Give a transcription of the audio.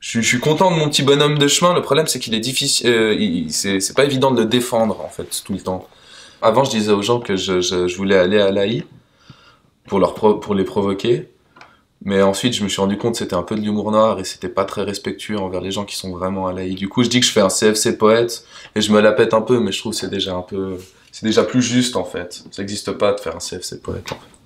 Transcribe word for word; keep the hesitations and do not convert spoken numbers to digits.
je, je suis content de mon petit bonhomme de chemin. Le problème, c'est qu'il est difficile, euh, il- c'est c'est pas évident de le défendre, en fait, tout le temps. Avant, je disais aux gens que je, je, je voulais aller à l'A I pour, leur pro- pour les provoquer. Mais ensuite, je me suis rendu compte que c'était un peu de l'humour noir et c'était pas très respectueux envers les gens qui sont vraiment à l'A I. Du coup, je dis que je fais un C F C poète et je me la pète un peu, mais je trouve que c'est déjà un peu, c'est déjà plus juste en fait. Ça n'existe pas de faire un C F C poète en fait.